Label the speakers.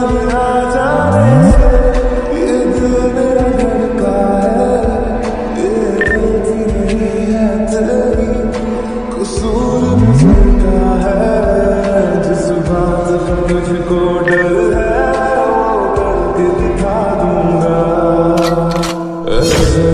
Speaker 1: ना जाने से ये दिल मेरा धड़का है, ये गलती नहीं है तेरी, कसूर नजर का है। जिस बात का तुझको डर है वो करके दिखा दूंगा।